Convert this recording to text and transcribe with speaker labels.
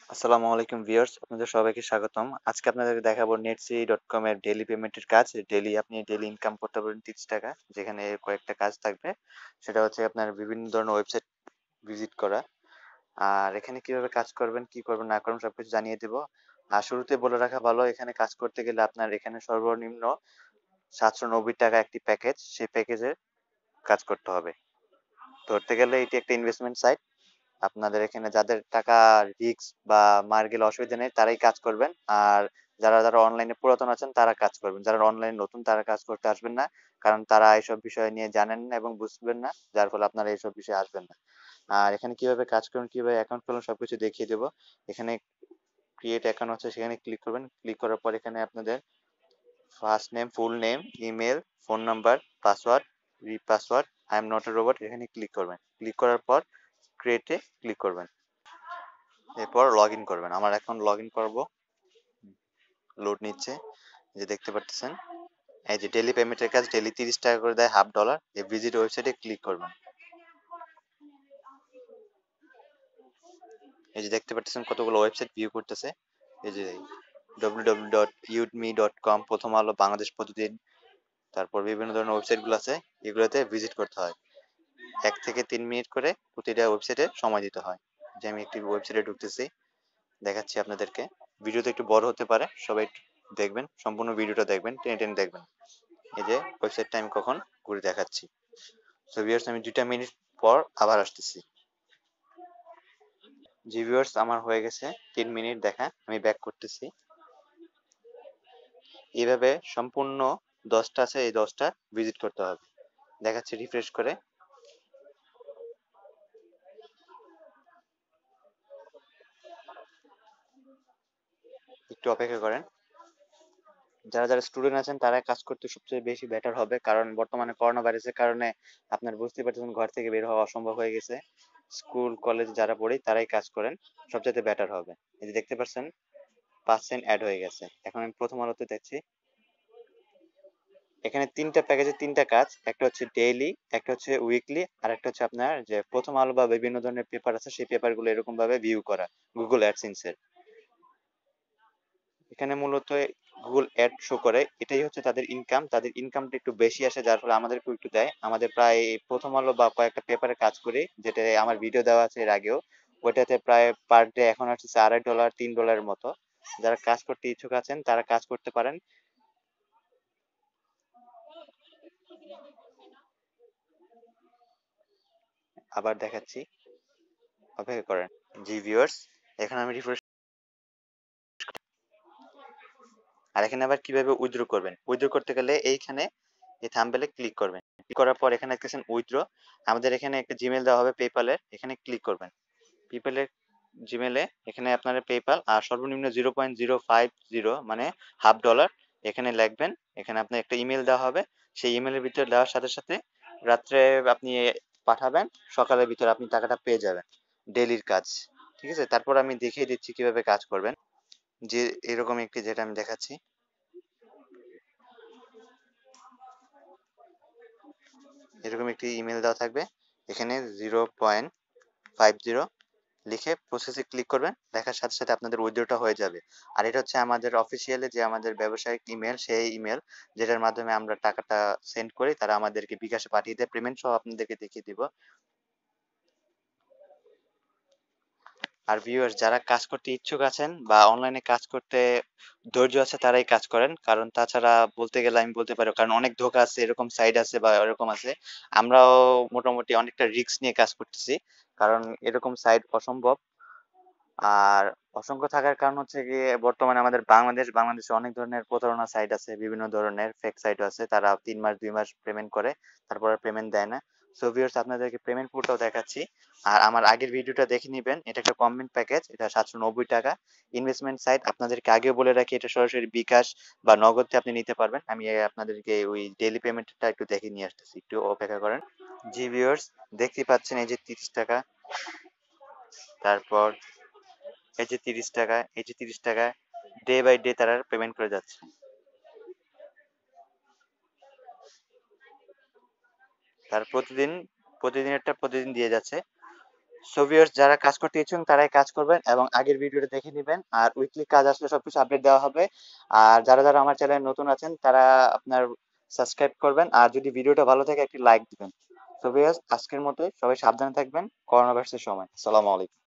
Speaker 1: আসসালামু আলাইকুম ভিউয়ার্স, আপনাদের সবাইকে স্বাগতম। আজকে আপনাদেরকে দেখাবো netc.com এর ডেইলি পেমেন্টের কাজ। আপনি ডেইলি ইনকাম করতে পারবেন 30 টাকা, যেখানে কয়েকটা কাজ থাকবে। সেটা হচ্ছে আপনার বিভিন্ন ধরনের ওয়েবসাইট ভিজিট করা। আর এখানে কিভাবে কাজ করবেন, কি করবেন না করবেন সবকিছু জানিয়ে দেব। আর শুরুতে বলে রাখা ভালো, এখানে কাজ করতে গেলে আপনার এখানে সর্বনিম্ন 790 টাকা একটি প্যাকেজ, সেই প্যাকেজে কাজ করতে হবে। ধরতে গেলে এটি একটা ইনভেস্টমেন্ট সাইট। আপনাদের এখানে যাদের টাকা রিস্ক বা মার গেলে অসুবিধা নেই তারাই কাজ করবেন। আর যারা যারা অনলাইনে পুরাতন আছেন তারা কাজ করবেন, যারা অনলাইনে নতুন তারা কাজ করতে আসবেন না, কারণ তারা এইসব বিষয় নিয়ে জানেন না এবং বুঝবেন না, যার ফলে আপনারা এইসব বিষয়ে আসবেন না। আর এখানে কিভাবে কাজ করবেন, কিভাবে অ্যাকাউন্ট খুলবেন সবকিছু দেখিয়ে দেবো। এখানে ক্রিয়েট অ্যাকাউন্ট হচ্ছে, সেখানে ক্লিক করবেন। ক্লিক করার পর এখানে আপনাদের first name, full name, email, phone number, password, password, I am not a robot, এখানে ক্লিক করবেন। ক্লিক করার পর ক্রিয়েটে ক্লিক করবেন। এরপর লগ ইন করবেন। আমার এখন লগ ইন করবো, লোড নিচ্ছে। যে দেখতে পাচ্ছেন, এই যে ডেইলি পেমেন্টের কাজ, ডেইলি 30 টাকা করে দেয়, $1/2। এই ভিজিট ওয়েবসাইটে ক্লিক করবেন। এই যে দেখতে পাচ্ছেন কতগুলো ওয়েবসাইট ভিউ করতেছে। এই যে www.udemy.com, প্রথম আলো, বাংলাদেশ প্রতিদিন, তারপর বিভিন্ন ধরনের ওয়েবসাইট গুলো আছে, এগুলোতে ভিজিট করতে হয়। 1 থেকে 3 মিনিট করে প্রতিটা ওয়েবসাইটে সময় দিতে হয়। যে আমি একটি ওয়েবসাইটে ঢুকতেছি, দেখাচ্ছি আপনাদেরকে। ভিডিওতে একটু বড় হতে পারে, সবাই একটু দেখবেন, সম্পূর্ণ ভিডিওটা দেখবেন, টেনে টেনে দেখবেন। এই যে ওয়েবসাইটটা আমি কখন ঘুরে দেখাচ্ছি। সো ভিউয়ার্স, আমি 2টা মিনিট পর আবার আসতেছি। জি ভিউয়ার্স, আমার হয়ে গেছে 3 মিনিট দেখা, আমি ব্যাক করতেছি। এইভাবে সম্পূর্ণ 10টা আছে, এই 10টা ভিজিট করতে হবে। দেখাচ্ছি রিফ্রেশ করে। একটু অপেক্ষা করেন। যারা যারা স্টুডেন্ট আছেন তারা কাজ করতে সবচেয়ে বেশি বেটার হবে, কারণ বর্তমানে করোনা ভাইরাসের কারণে আপনার বুঝতে পারছেন ঘর থেকে বের হওয়া অসম্ভব হয়ে গেছে। স্কুল কলেজ যারা পড়ি তারাই কাজ করেন, সবচেয়ে বেটার হবে। এই যে দেখতে পাচ্ছেন 5 সেন্ট অ্যাড হয়ে গেছে। এখন আমি প্রথম আলোতে দেখছি, এখানে 3টা প্যাকেজে 3টা কাজ, একটা হচ্ছে ডেইলি, একটা হচ্ছে উইকলি, আর একটা হচ্ছে আপনার যে প্রথম আলো বা বিভিন্ন ধরনের পেপার আছে সেই পেপারগুলো এরকম ভাবে ভিউ করা গুগল অ্যাডসেন্স এর। এখানে মূলত গুগল অ্যাড শো করে, এটাই হচ্ছে তাদের ইনকাম। তাদের ইনকামটা একটু বেশি আসে, যার ফলে আমাদেরকেও একটু দেয়। আমাদের প্রায় প্রথম আলো বা কয়েকটা পেপারে কাজ করি, যেটা আমার ভিডিও দেওয়া আছে এর আগেও, ওইটাতে প্রায় পার ডে এখন আসছে $2.5 $3 মতো। যারা কাজ করতে ইচ্ছুক আছেন তারা কাজ করতে পারেন। আবার দেখাচ্ছি, অপেক্ষা করেন। জি ভিউয়ার্স, এখন আমি রিফ্রেশ। আর এখানে আবার কিভাবে উইথড্র করবেন, উইথড্র করতে গেলে এইখানে এই থাম্বনেলে ক্লিক করবেন। ক্লিক করার পর এখানে দেখতেছেন উইথড্র, আমাদের এখানে একটা জিমেল দেওয়া হবে পেপ্যালের, এখানে ক্লিক করবেন। পেপ্যালের জিমেলে এখানে আপনার পেপ্যাল আর সর্বনিম্ন 0.050 মানে $1/2 এখানে লিখবেন। এখানে আপনার একটা ইমেল দেওয়া হবে, সেই ইমেলের ভিতরে দেওয়ার সাথে সাথে রাত্রে আপনি পাঠাবেন, সকালের ভিতরে আপনি টাকাটা পেয়ে যাবেন। ডেইলির কাজ, ঠিক আছে। তারপর আমি দেখিয়ে দিচ্ছি কিভাবে কাজ করবেন। যে এরকম একটি, যেটা আমি দেখাচ্ছি, এরকম একটি ইমেল দেওয়া থাকবে। এখানে 0.50 লিখে প্রসেসে ক্লিক করবেন, দেখার সাথে সাথে আপনাদের উইথড্রটা হয়ে যাবে। আর এটা হচ্ছে আমাদের অফিসিয়ালি যে আমাদের ব্যবসায়িক ইমেল, সেই ইমেল যেটার মাধ্যমে আমরা টাকাটা সেন্ড করি, তারা আমাদেরকে বিকাশে পাঠিয়ে দেয়। পেমেন্ট সহ আপনাদেরকে দেখিয়ে দিব। আর ভিউয়ার্স, যারা কাজ করতে ইচ্ছুক আছেন বা অনলাইনে কাজ করতে ধৈর্য আছে তারাই কাজ করেন, কারণ তাছাড়া বলতে গেলে আমি বলতে পারি, কারণ অনেক ধোকা আছে, এরকম সাইট আছে বা এরকম আছে। আমরাও মোটামুটি অনেকটা রিস্ক নিয়ে কাজ করতেছি, কারণ এরকম সাইট অসম্ভব। আর অসংখ্য থাকার কারণ হচ্ছে গিয়ে বর্তমানে আমাদের বাংলাদেশে অনেক ধরনের প্রতারণা সাইট আছে, বিভিন্ন ধরনের ফেক সাইট আছে, তারা 3 মাস 2 মাস পেমেন্ট করে, তারপরে পেমেন্ট দেয় না। সো ভিউয়ার্স, আপনাদেরকে পেমেন্ট প্রুফটাও দেখাচ্ছি। আর আমার আগের ভিডিওটা দেখে নিবেন, এটা একটা কমেন্ট প্যাকেজ, এটা 790 টাকা ইনভেস্টমেন্ট সাইট। আপনাদেরকে আগেও বলে রাখি, এটা সরাসরি বিকাশ বা নগদে আপনি নিতে পারবেন। আমি আপনাদেরকে ওই ডেইলি পেমেন্টটা একটু দেখে নিয়ে আসতেছি, একটু অপেক্ষা করেন। জি ভিউয়ার্স, দেখতে পাচ্ছেন এই যে 30 টাকা, তারপর এই যে 30 টাকা, এই যে 30 টাকা, ডে বাই ডে তারা পেমেন্ট করে যাচ্ছে। তার প্রতিদিন প্রতিদিনেরটা প্রতিদিন দিয়ে যাচ্ছে। সো ভিউয়ার্স, যারা কাজ করতে ইচ্ছুক তারাই কাজ করবেন এবং আগের ভিডিওটা দেখে নিবেন, আর উইকলি কাজ আসলে সবকিছু আপডেট দেওয়া হবে। আর যারা যারা আমার চ্যানেলে নতুন আছেন তারা আপনার সাবস্ক্রাইব করবেন, আর যদি ভিডিওটা ভালো থাকে একটি লাইক দিবেন। সো ভিউয়ার্স, আজকের মতো সবাই সাবধানে থাকবেন করোনা ভাইরাসের সময়। আসসালামু আলাইকুম।